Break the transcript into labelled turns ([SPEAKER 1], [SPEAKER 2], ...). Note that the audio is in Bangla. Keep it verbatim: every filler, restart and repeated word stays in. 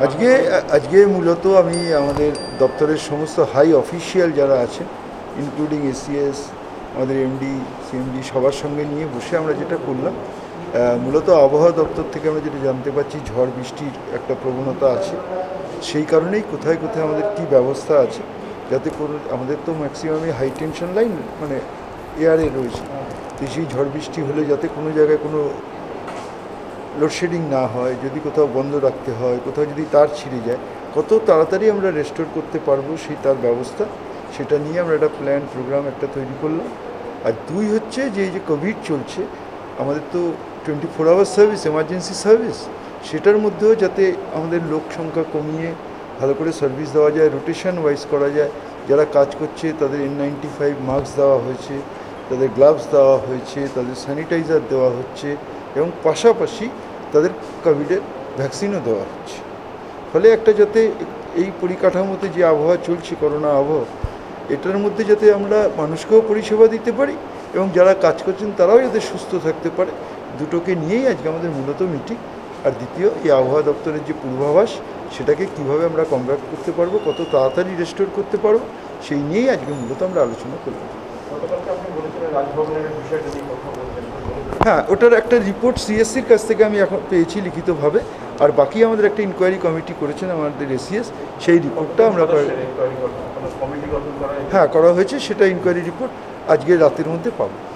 [SPEAKER 1] আজকে আজকে মূলত আমি আমাদের দপ্তরের সমস্ত হাই অফিসিয়াল যারা আছেন ইনক্লুডিং এসিএস আমাদের এমডি সিএমডি সবার সঙ্গে নিয়ে বসে আমরা যেটা করলাম মূলত আবহাওয়া দপ্তর থেকে আমরা যেটা জানতে পারছি ঝড় বৃষ্টির একটা প্রবণতা আছে সেই কারণেই কোথায় কোথায় আমাদের কী ব্যবস্থা আছে যাতে কোনো আমাদের তো ম্যাক্সিমামই হাই টেনশন লাইন মানে এয়ারে রয়েছে তো সেই ঝড় বৃষ্টি হলে যাতে কোনো জায়গায় কোনো লোডশেডিং না হয়, যদি কোথাও বন্ধ রাখতে হয়, কোথাও যদি তার ছিঁড়ে যায় কত তাড়াতাড়ি আমরা রেস্টোর করতে পারবো সেই তার ব্যবস্থা সেটা নিয়ে আমরা একটা প্ল্যান প্রোগ্রাম একটা তৈরি করলাম। আর দুই হচ্ছে যে এই যে কোভিড চলছে আমাদের তো twenty four hour service emergency service সেটার মধ্যেও যাতে আমাদের লোক সংখ্যা কমিয়ে ভালো করে সার্ভিস দেওয়া যায়, রোটেশন ওয়াইজ করা যায়। যারা কাজ করছে তাদের এন নাইনটি ফাইভ মাস্ক দেওয়া হয়েছে, তাদের গ্লাভস দেওয়া হয়েছে, তাদের স্যানিটাইজার দেওয়া হচ্ছে এবং পাশাপাশি তাদের কোভিডের ভ্যাকসিনও দেওয়া হচ্ছে। ফলে একটা যাতে এই পরিকাঠামোতে যে আবহাওয়া চলছে করোনা আবহাওয়া এটার মধ্যে যাতে আমরা মানুষকেও পরিষেবা দিতে পারি এবং যারা কাজ করছেন তারাও যাতে সুস্থ থাকতে পারে, দুটোকে নিয়েই আজকে আমাদের মূলত মিটিং। আর দ্বিতীয় এই আবহাওয়া দপ্তরের যে পূর্বাভাস সেটাকে কিভাবে আমরা কমব্যাট করতে পারবো, কত তাড়াতাড়ি রেস্টোর করতে পারবো সেই নিয়েই আজকে মূলত আমরা আলোচনা করলাম। হ্যাঁ, ওটার একটা রিপোর্ট সিএসসির কাছ থেকে আমি এখন পেয়েছি লিখিতভাবে, আর বাকি আমাদের একটা ইনকোয়ারি কমিটি করেছেন আমাদের এসিএস, সেই রিপোর্টটা আমরা হ্যাঁ করা হয়েছে, সেটা ইনকোয়ারি রিপোর্ট আজকে রাতের মধ্যে পাবো।